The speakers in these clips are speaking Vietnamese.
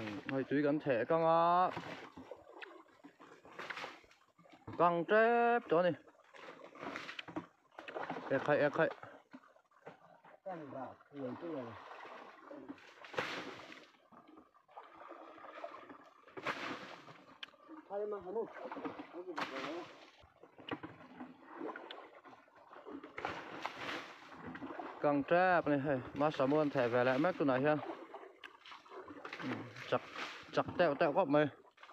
hơi chú ý gắn thẻ căng á căng trép chỗ này ép hay căng trép này hay má sắm muốn thẻ về lại mắc tụi này ha chặt tẹo góc mày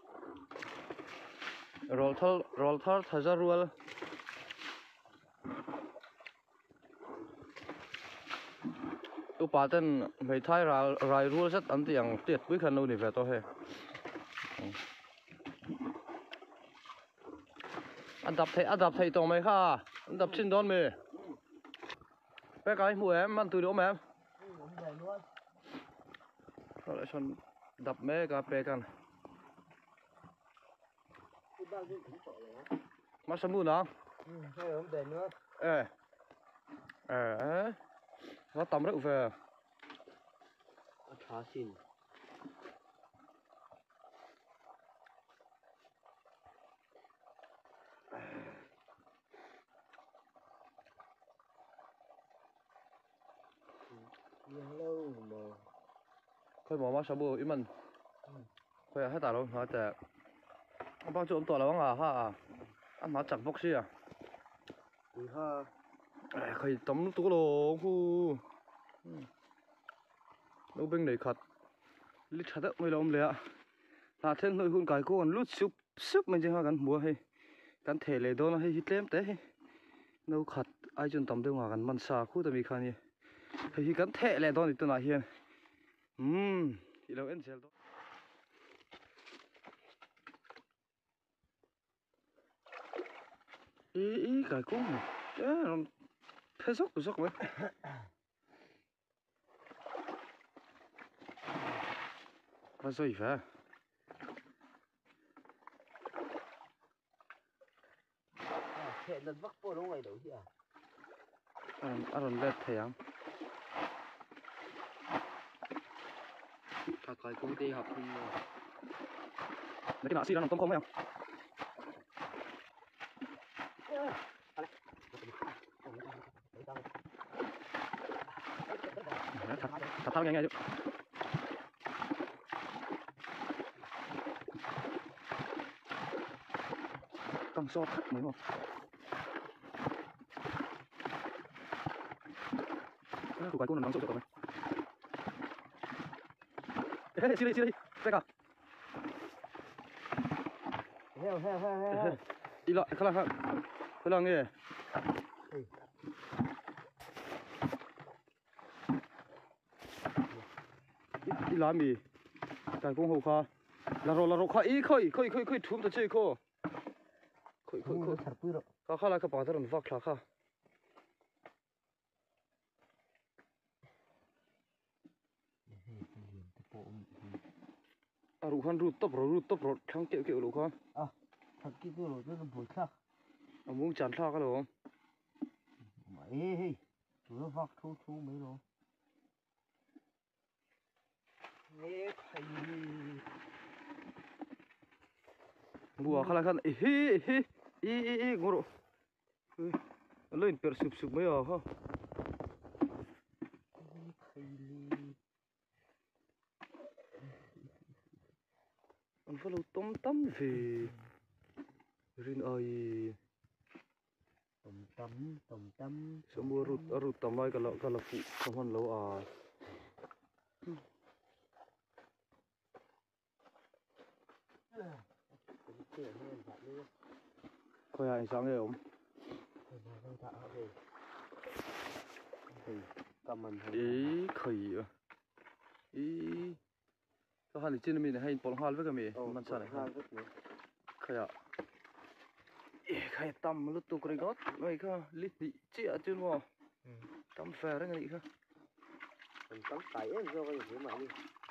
roll thar thay ra ruột upaten mấy thay rai ruột rất ấn tượng tiệt quý khăn lâu này về to he anh đập thấy to mày kha anh đập trên đón mày bé cái mùa em ăn từ đâu mà em rồi lại xong đập mẹ cả béกันmà sao mua nó nó tầm rượu về thả xin lâu mà thôi mà sao mua ít mình thôi hết tao luôn hết tệ anh bao trộm tỏ là băng ha anh nói chẳng bốc xí à ha khơi tấm tú lô hu đâu bên này khát lít khát đấy mới lom lẹ là thêm nơi hun cái cô còn lút súp mình chỉ ha gần mua hay gần thể lệ đó là hay hít lem té đâu khát ai chọn tấm đâu mà gần man sa khu tầm bị khani hay gần thể lệ đó thì tôi nói hiền thì đâu em xem đó ý cái cô thế sốc vậy có gì phải thế lần vắc po đúng ngày đầu chứ anh lết thầy anh cả cái công ty học thì mấy cái nọ xi ra làm tôm không phải không thật thao nghe chứ càng so thắt mới không của cái con nó nóng sốt rồi ê xí đây đây cả heo đi lại khá là nghe đi làm gì cái con hầu kha là rồi kha ý khơi thum ta chơi khô khơi kha là cái bảo tao vác kha rút tóc rồi khang kiểu lũ kha thật cái rồi nó bồi sắc muốn chán kha cái đồ mày nó vác thu mấy rồi nghe thấy bùa kha là hi ngoro lên per sụp mấy à ha anh phải lâu tóm về rin ơi tầm số mua rút tóm lại cái là phụ không hơn lâu à coi anh sáng nghe không ý khỉ à ý có hai trên mình hay bỏ hoa với cái mì mình sao này khỉ à khỉ tầm lúc tôi coi gót vậy cơ lít đi chia chứ mà tầm phè đấy ngay cơ tắm tẩy em rồi cái mà đi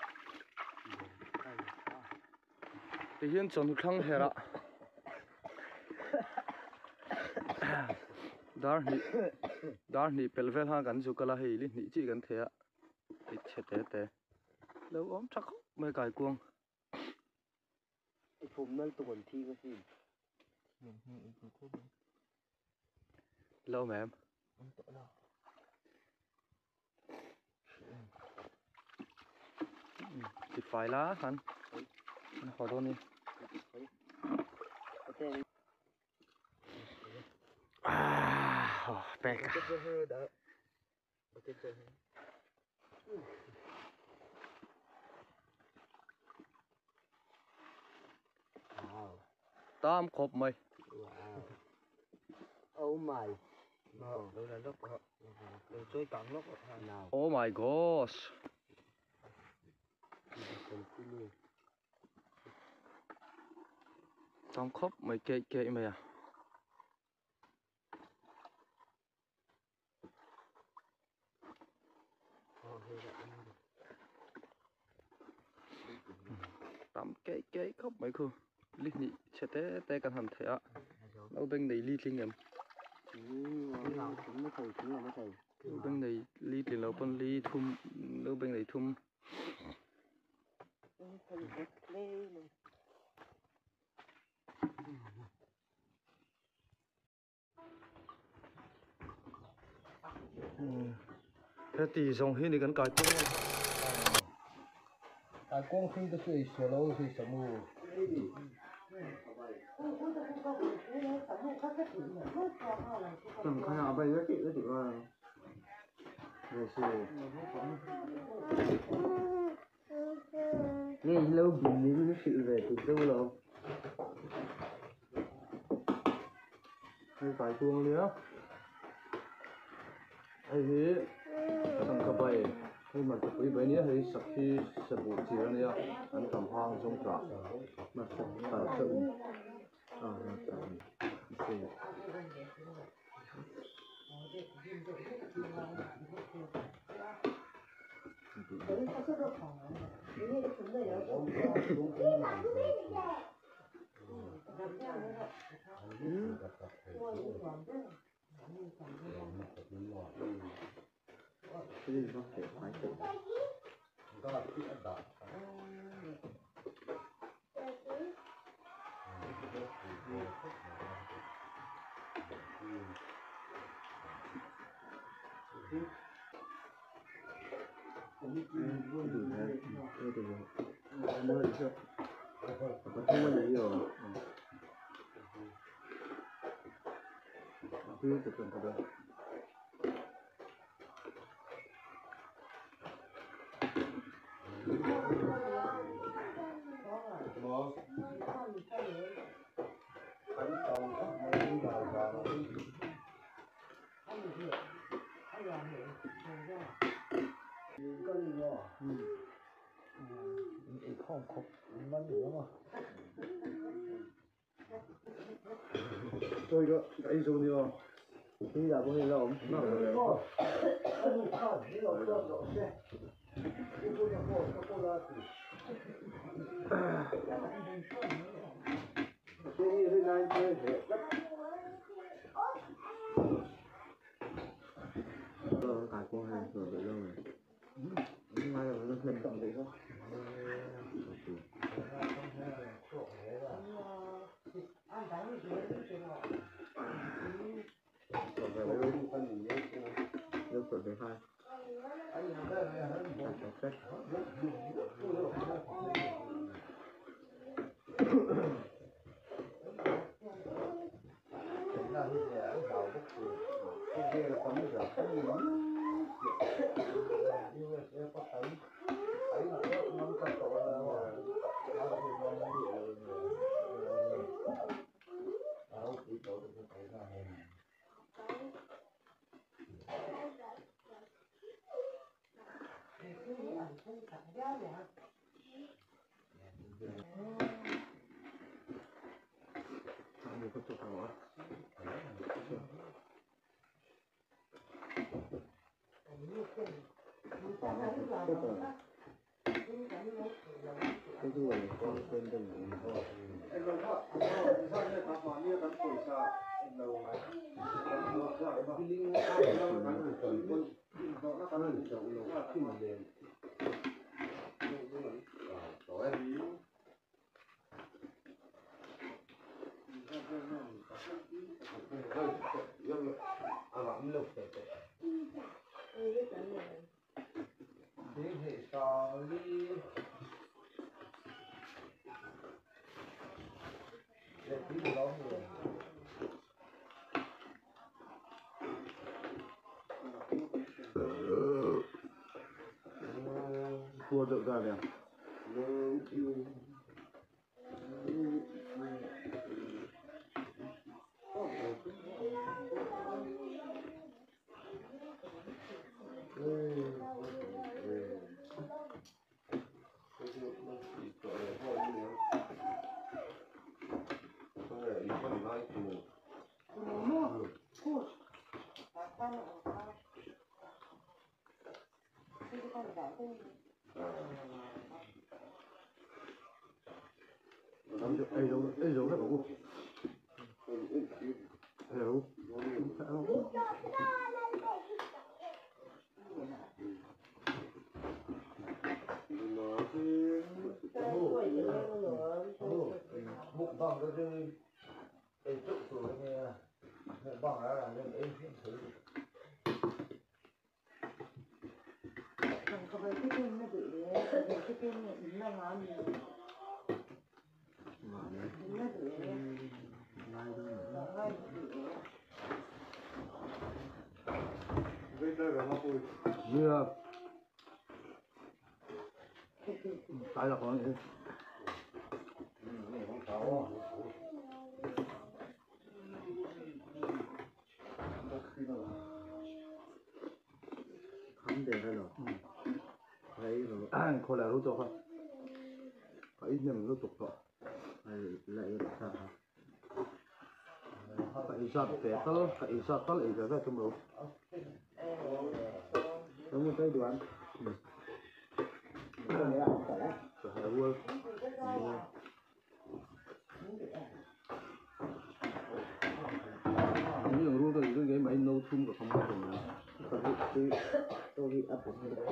thì hiện chọn được thằng hera dar ni pelvel ha kan zu kala hei li ni chi kan thea ti che te lâu ốm chắc mấy cải cuồng ไอ้ผมนั่นตัวที่ก็สิ lâu mà em thì phải lá hẳn họ đâu nè bẹt tam khộp mày oh my đâu là lúc đừng chơi cắn lúc nào oh my gosh tam khộp mày kệ kệ mày à tam kệ kệ khóc mày khô lít nhị sẽ té té căn hẳn thế ạ đâu bên này lít linh em đâu bên này lít thì lâu bên lít thum đâu bên này thum thế thì dòng hết đi gắn cài cuông khi tôi suy sửa lâu thì sớm mù chẳng khai nào bây giờ chị mà về sự nghe lâu bình những sự về từ đâu lâu hay cài cuông nữa hay thế thằng cà bay hay mà chụp cái này hay sắp khi sắp buổi chiều này anh tầm hoang trong trọ mà phải sự cái gì nó phải phải tự không không bắn nữa mà tôi có cái dùng đi không khi là có hình lộn nó cả con hàng rồi được rồi nhưng mà nó lên tổng đấy không được rồi đấy hai cái gì con tên đừng Cua rượu ra nè. Ai đâu hết đủ. Hiểu. Bụng bằng cái gì ấy tự xử nghe bụng bằng là nên ấy hiện thứ không phải cái tên nó bị cái tên nó ngon nhiều nó bị Như tại là còn gì không để ra rồi thấy rồi khỏi là lúc cho không phải ít nhưng lúc tục rồi lại được sao phải sát để tao phải sát tao lại cái trong đầu đúng một cái đoạn phải vừa những lúc đó cái máy nấu chung của không bao giờ tôi bị áp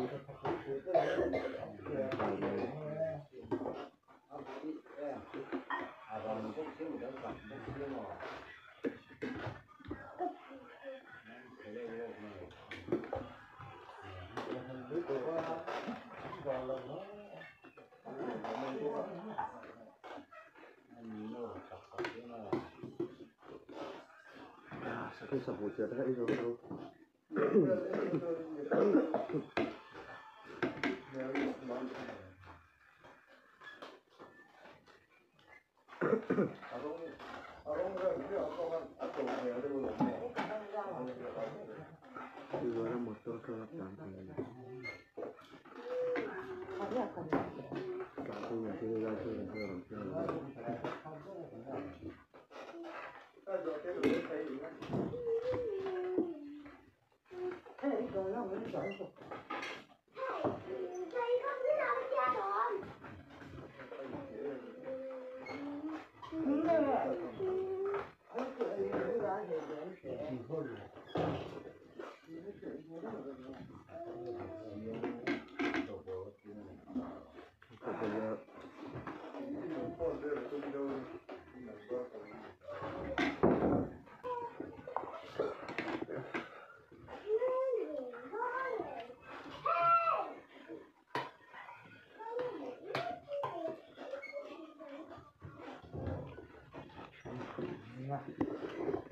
cái sập hồ chưa thấy rồi đâu thì rồi là một tôi lắp tạm thời và tôi nhận chơi ra chơi làm chơi cái rồi nó mới chọn được Nah.